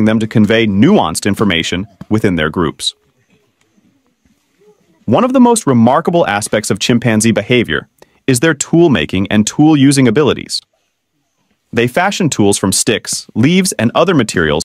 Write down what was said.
helping them to convey nuanced information within their groups. One of the most remarkable aspects of chimpanzee behavior is their tool-making and tool-using abilities. They fashion tools from sticks, leaves, and other materials